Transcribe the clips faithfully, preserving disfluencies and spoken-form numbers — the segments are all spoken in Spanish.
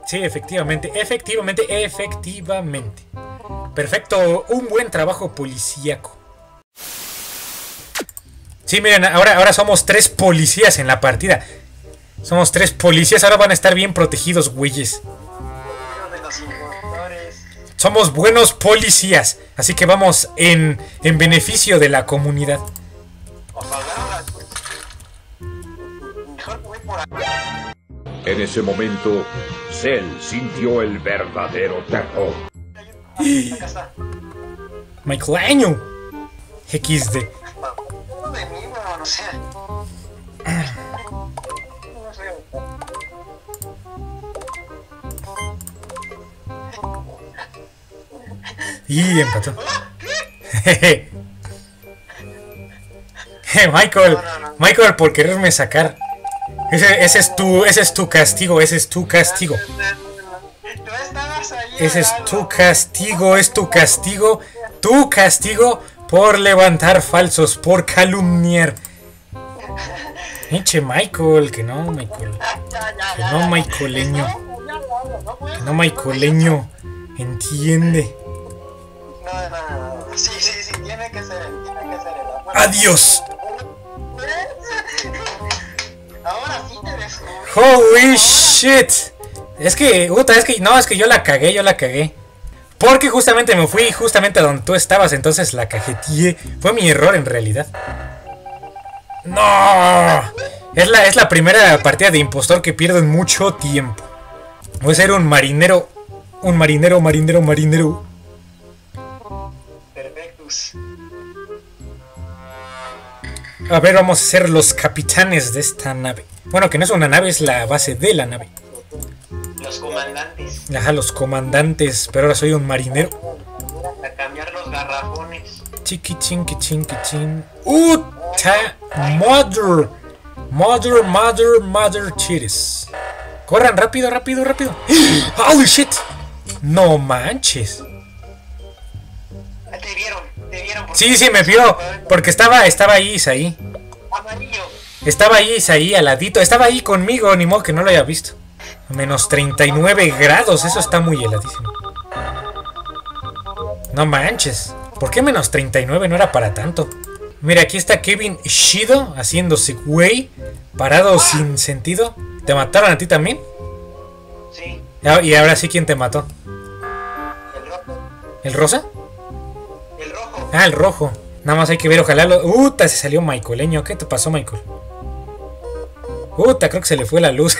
Sí, efectivamente, efectivamente, efectivamente. Perfecto, un buen trabajo policíaco. Sí, miren, ahora, ahora somos tres policías en la partida. Somos tres policías, ahora van a estar bien protegidos, güeyes. Somos buenos policías, así que vamos en, en beneficio de la comunidad. En ese momento, Cell sintió el verdadero terror. Michael equis de. Y empató. Michael, Michael, por quererme sacar. Ese, ese es tu, ese es tu castigo, ese es tu castigo. Ese es tu castigo, es tu castigo, tu castigo por levantar falsos, por calumniar. Pinche Michael, que no, Michael. Que no, Michaeleño. Que no, Michaeleño. Entiende. No, no, no. Sí, sí, sí, tiene que ser él, tiene que ser él. ¡Adiós! Ahora sí te descubrí. ¡Holy shit! Es que, puta, es que, no, es que yo la cagué, yo la cagué. Porque justamente me fui justamente a donde tú estabas, entonces la cajeteé. Fue mi error en realidad. ¡No! Es la, es la primera partida de impostor que pierdo en mucho tiempo. Voy a ser un marinero. Un marinero, marinero, marinero. Perfectus. A ver, vamos a ser los capitanes de esta nave. Bueno, que no es una nave, es la base de la nave. Los comandantes. Ajá, los comandantes, pero ahora soy un marinero. A cambiar los garrafones. Chiqui chinqui chinqui chin. ¡Uta! ¡Mother! Mother, mother, mother chiris. Corran, rápido, rápido, rápido. ¡Holy shit! No manches. Te vieron, te vieron. Sí, sí, me vio. Porque estaba, estaba ahí, Isaí. Amarillo. Estaba ahí, Isaí, al ladito. Estaba ahí conmigo, ni modo que no lo haya visto. Menos treinta y nueve grados, eso está muy heladísimo. No manches. ¿Por qué menos treinta y nueve? No era para tanto. Mira, aquí está Kevin Shido haciéndose güey, parado sin sentido. ¿Te mataron a ti también? Sí. Y ahora sí, ¿quién te mató? El rojo. ¿El rosa? El rojo. Ah, el rojo. Nada más hay que ver, ojalá lo... ¡Uta! Se salió Michaeleño. ¿Qué te pasó, Michael? ¡Uta! Creo que se le fue la luz.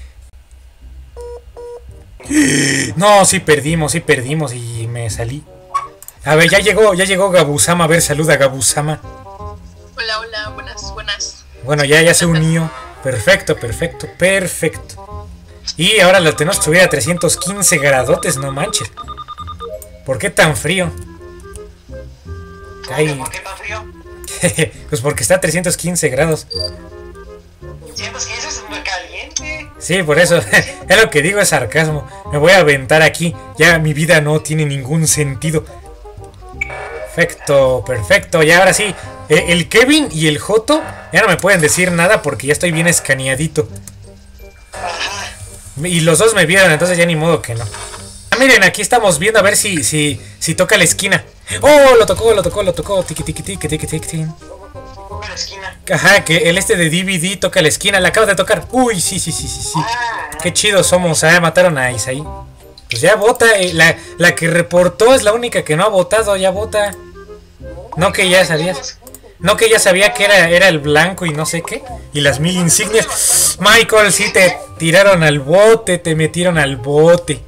No, sí perdimos, sí perdimos y me salí. A ver, ya llegó, ya llegó Gabusama. A ver, saluda Gabusama. Hola, hola, buenas, buenas. Bueno, ya, ya se unió. Perfecto, perfecto, perfecto. Y ahora lo tenemos que subir a trescientos quince gradotes, no manches. ¿Por qué tan frío? Ay. ¿Por qué tan frío? Pues porque está a trescientos quince grados. ¿Sientes que eso es muy caliente? Sí, por eso. Es lo que digo, es sarcasmo. Me voy a aventar aquí. Ya mi vida no tiene ningún sentido. Perfecto, perfecto. Y ahora sí, el Kevin y el Joto ya no me pueden decir nada porque ya estoy bien escaneadito. Y los dos me vieron, entonces ya ni modo que no. Ah, miren, aquí estamos viendo a ver si, si, si toca la esquina. ¡Oh! Lo tocó, lo tocó, lo tocó. Tiki, tiki, tiki, tiki, tiki, tiki. Toca la esquina. Ajá, que el este de D V D toca la esquina. La acabo de tocar. Uy, sí, sí, sí, sí, sí. Qué chidos somos. Ah, mataron a Isaí. Pues ya vota. La, la que reportó es la única que no ha votado. Ya vota. No que ya sabías. No que ya sabía que era, era el blanco y no sé qué. Y las mil insignias. Michael, sí te tiraron al bote. Te metieron al bote.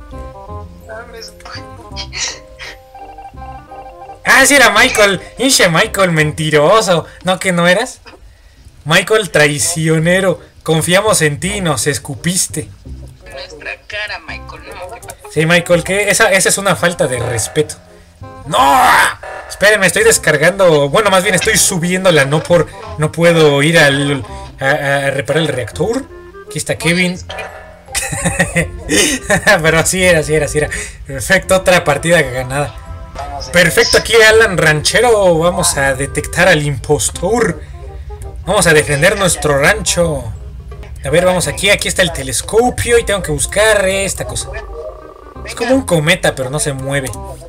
Ah, sí era Michael. Hinche Michael, mentiroso. ¿No que no eras? Michael, traicionero. Confiamos en ti y nos escupiste. Nuestra cara, Michael. No, sí, Michael, que esa, esa es una falta de respeto. ¡No! Espérenme, estoy descargando. Bueno, más bien estoy subiéndola. No por. No puedo ir al, a, a reparar el reactor. Aquí está Kevin. Pero así era, así era, así era. Perfecto, otra partida ganada. Perfecto, aquí Alan Ranchero. Vamos a detectar al impostor. Vamos a defender nuestro rancho. A ver, vamos aquí. Aquí está el telescopio y tengo que buscar esta cosa. Es como un cometa, pero no se mueve.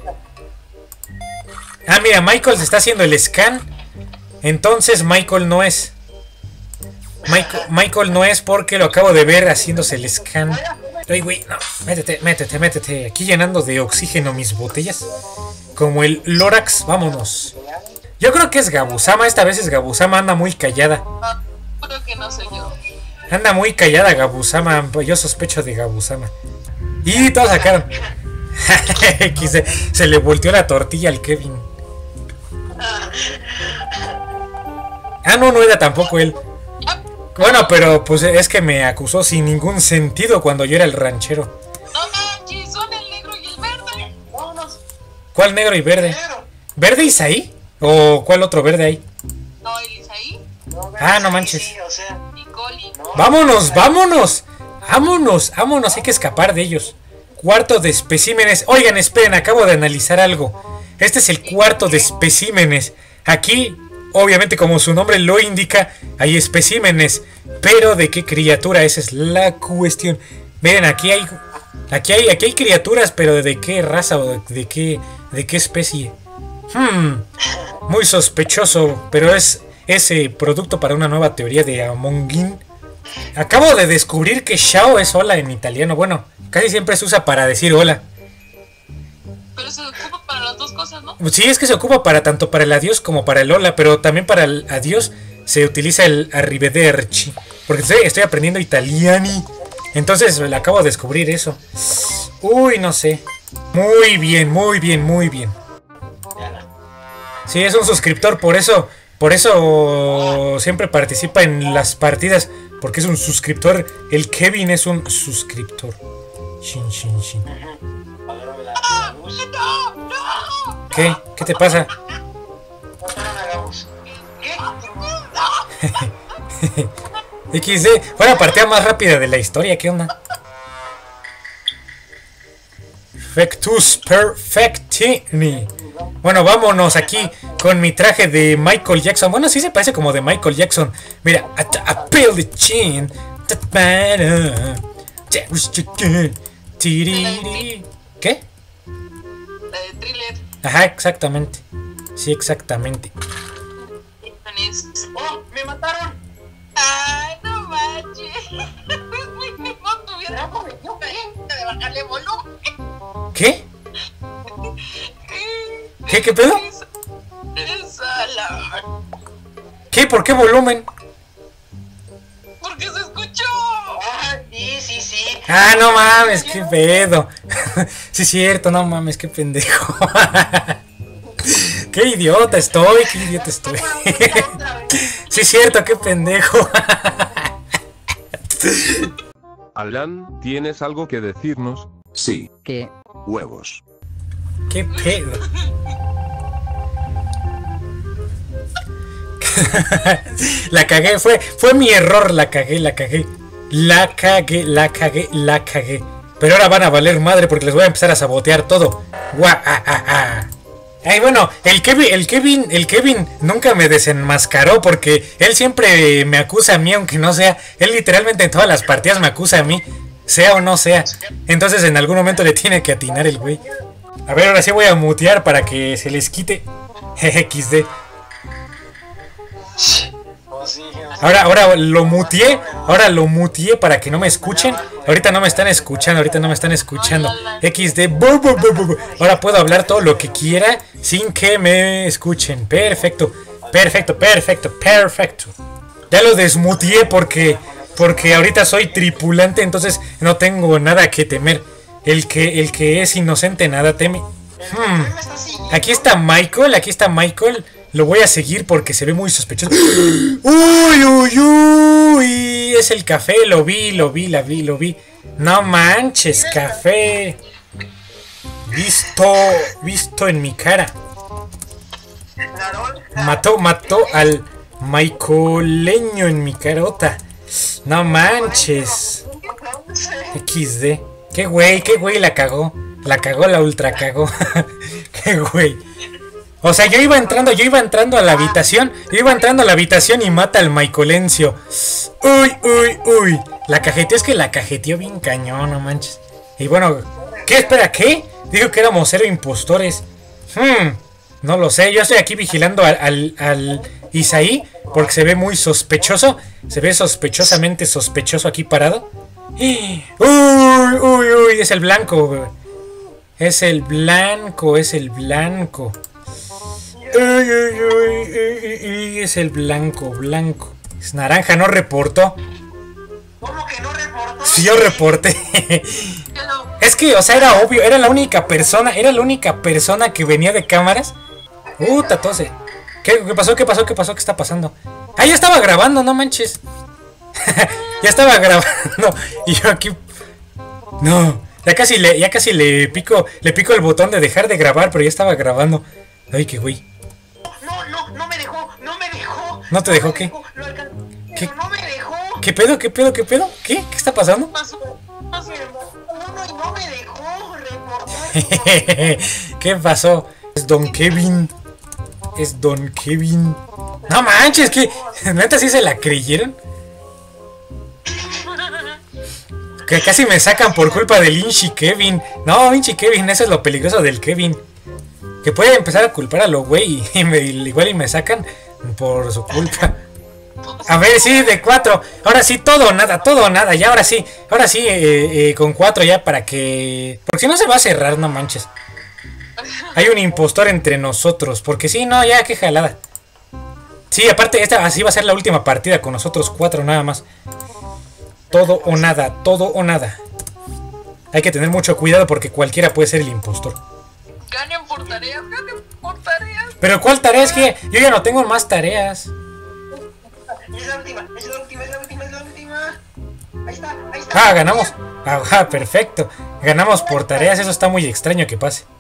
Ah, mira, Michael se está haciendo el scan. Entonces Michael no es. Michael, Michael no es porque lo acabo de ver haciéndose el scan. Ay, güey, no. Métete, métete, métete. Aquí llenando de oxígeno mis botellas. Como el Lorax, vámonos. Yo creo que es Gabusama. Esta vez es Gabusama, anda muy callada. Creo que no soy yo. Anda muy callada Gabusama. Yo sospecho de Gabusama. Y todos sacaron. se, se le volteó la tortilla al Kevin. Ah, no, no era tampoco él. Bueno, pero pues es que me acusó sin ningún sentido cuando yo era el ranchero. No manches, son el negro y el verde. Vámonos. ¿Cuál negro y verde? ¿Verde Isaí? ¿O cuál otro verde hay? No, el Isaí. Ah, no manches. Sí, o sea, Y Coli. ¡Vámonos, vámonos! ¡Vámonos, vámonos! Hay que escapar de ellos. Cuarto de especímenes. Oigan, esperen, acabo de analizar algo. Este es el cuarto de especímenes. Aquí, obviamente, como su nombre lo indica, hay especímenes. Pero ¿de qué criatura? Esa es la cuestión. Miren, aquí hay, aquí hay, aquí hay criaturas, pero ¿de qué raza o de, de qué, de qué especie? Hmm, muy sospechoso, pero es ese producto para una nueva teoría de Among Us. Acabo de descubrir que Shao es hola en italiano. Bueno, casi siempre se usa para decir hola. Pero se ocupa para las dos cosas, ¿no? Sí, es que se ocupa para tanto para el adiós como para el hola, pero también para el adiós se utiliza el arrivederci. Porque estoy, estoy aprendiendo italiani. Entonces le acabo de descubrir eso. Uy, no sé. Muy bien, muy bien, muy bien. Sí, es un suscriptor, por eso, por eso siempre participa en las partidas. Porque es un suscriptor. El Kevin es un suscriptor. Shin, shin, shin. ¿Qué? ¿Qué te pasa? equis de. Fue la partida más rápida de la historia. ¿Qué onda? Perfectus perfectini. Bueno, vámonos aquí con mi traje de Michael Jackson. Bueno, sí se parece como de Michael Jackson. Mira, a peel the chin. ¿Qué? La de Thriller. Ajá, exactamente. Sí, exactamente. ¡oh! ¡Me mataron! Ay, no manches. No tuviera de bajarle volumen. ¿Qué? ¿Qué? ¿Qué pedo? Esa la... ¿Qué? ¿Por qué volumen? Porque se escuchó. ¡Ah, sí, sí, sí! Ah, no mames, qué pedo. Sí, es cierto, no mames, qué pendejo. Qué idiota estoy, qué idiota estoy. Sí, es cierto, qué pendejo. Alan, ¿tienes algo que decirnos? Sí. ¿Qué? Huevos. Qué pedo. La cagué, fue, fue mi error, la cagué, la cagué. La cagué, la cagué, la cagué. Pero ahora van a valer madre porque les voy a empezar a sabotear todo. Guau, ah, ah, ah. Ay, bueno, el Kevin, el Kevin, el Kevin nunca me desenmascaró porque él siempre me acusa a mí, aunque no sea. Él literalmente en todas las partidas me acusa a mí, sea o no sea. Entonces en algún momento le tiene que atinar el güey. A ver, ahora sí voy a mutear para que se les quite. equis de. Ahora, ahora lo muteé. Ahora lo muteé para que no me escuchen. Ahorita no me están escuchando. Ahorita no me están escuchando. equis de. Ahora puedo hablar todo lo que quiera sin que me escuchen. Perfecto. Perfecto, perfecto, perfecto. Ya lo desmuteé porque. Porque ahorita soy tripulante. Entonces no tengo nada que temer. El que, el que es inocente nada teme. Hmm. Aquí está Michael. Aquí está Michael. Lo voy a seguir porque se ve muy sospechoso. ¡Uy, uy, uy! Es el café, lo vi, lo vi, la vi, lo vi. No manches, café. Visto, visto en mi cara. Mató, mató al Michaeleño en mi carota. No manches. equis de. Qué güey, qué güey la cagó. La cagó, la ultra cagó. Qué güey. O sea, yo iba entrando, yo iba entrando a la habitación, yo iba entrando a la habitación y mata al Michaelencio. Uy, uy, uy. La cajeteó, es que la cajeteó bien cañón, no manches. Y bueno, ¿qué? Espera, ¿qué? Dijo que éramos cero impostores. Hmm, no lo sé, yo estoy aquí vigilando al, al, al Isaí porque se ve muy sospechoso. Se ve sospechosamente sospechoso aquí parado. Uy, uy, uy, es el blanco. Es el blanco, es el blanco. Uy, uy, uy, uy, uy, es el blanco, blanco. Es naranja, no reportó. ¿Cómo que no reportó? Sí, yo reporté. Es que, o sea, era obvio, era la única persona, era la única persona que venía de cámaras. Uh, tatose. ¿Qué, ¿Qué pasó? ¿Qué pasó? ¿Qué pasó? ¿Qué está pasando? Ah, ya estaba grabando, no manches. Ya estaba grabando. Y yo aquí. No. Ya casi le, ya casi le pico, le pico el botón de dejar de grabar, pero ya estaba grabando. Ay, qué güey. No, no, no me dejó, no me dejó. ¿No te dejó qué? Lo alcancé, ¿Qué? pero no me dejó. ¿Qué pedo? ¿Qué pedo? ¿Qué pedo? ¿Qué? ¿Qué está pasando? Pasó, pasó. Uno y no me dejó reportar. ¿Qué pasó? Es Don Kevin. Es Don Kevin. No manches, que neta sí se la creyeron. Que casi me sacan por culpa del Inchi Kevin. No, Inchi Kevin, eso es lo peligroso del Kevin. Que puede empezar a culpar a lo güey y me, igual y me sacan por su culpa. A ver, sí, de cuatro. Ahora sí, todo o nada, todo o nada. Ya, ahora sí, ahora sí, eh, eh, con cuatro ya para que... Porque si no se va a cerrar, no manches. Hay un impostor entre nosotros. Porque sí, no, ya, qué jalada. Sí, aparte, esta así va a ser la última partida con nosotros cuatro nada más. Todo o nada, todo o nada. Hay que tener mucho cuidado porque cualquiera puede ser el impostor. Ganen por tareas, ganen por tareas. Pero ¿cuál tarea? Es que yo ya no tengo más tareas. Es la última, es la última, es la última, es la última. Ahí está, ahí está. Ah, ganamos. Ajá, perfecto. Ganamos por tareas, eso está muy extraño que pase.